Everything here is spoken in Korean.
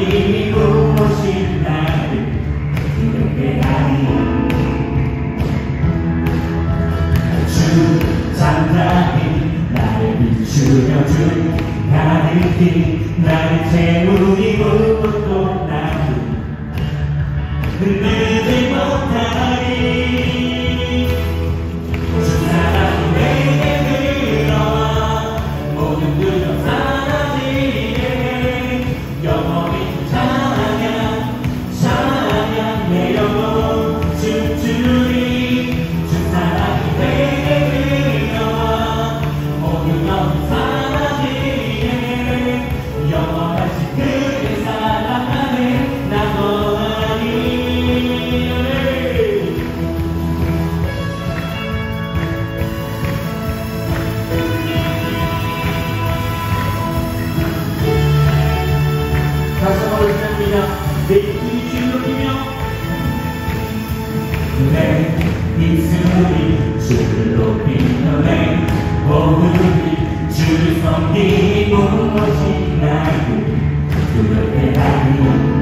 주님이 부으신 나를 두렵게 하리. 주 잠잠히 나를 비추며 주 가르치 나를 채우니 무엇도 나를 흔들지 못하리. 주 사랑이 내게 들어와 모든 두려움 사라지게 영원히 찬양 찬양 내 영혼 춤추리. 주 사랑이 내게 들어와 모든 영혼 사라지게 영원하신 그의 사랑 안에 나 거하리. 다시 한번 시작합니다. 내 입술을 높이며 내 입술이 주를 높이며 내 몸이 주를 섬기고 무엇이 나를 두렵게 하리.